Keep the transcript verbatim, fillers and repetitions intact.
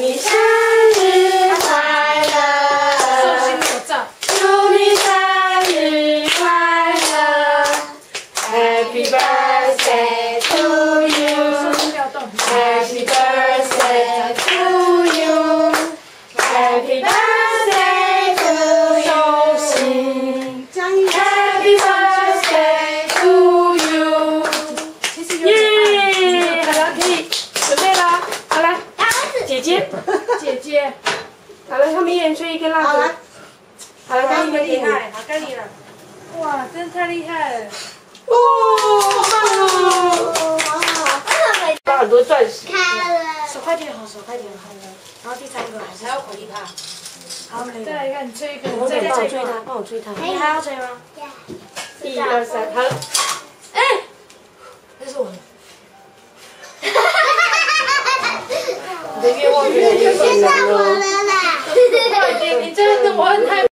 你生日快乐！ 寿星有照。 祝你生日快乐 ！Happy birthday to you！ 寿星不要动。 Happy birthday to you！Happy birthday to 寿星！ Happy birthday to you！ 耶！好了，可以准备了。好来，姐姐，姐姐，好了，他们一人吹一根蜡烛。好了，该你们厉害，好，该你了。 哇，真的太厉害了！ 哇，好棒哦！ 好好， 发很多钻石。 开了。 手快点好，手快点好。然后第三个还是要口一趴。好，再来看你吹一个， 我再再帮我吹它，帮我吹它。 你还要吹吗？ 一二三，好了。 哎，这是我的。 你的愿望越来越困难了。 我了啦。 快点，你真的我很害怕。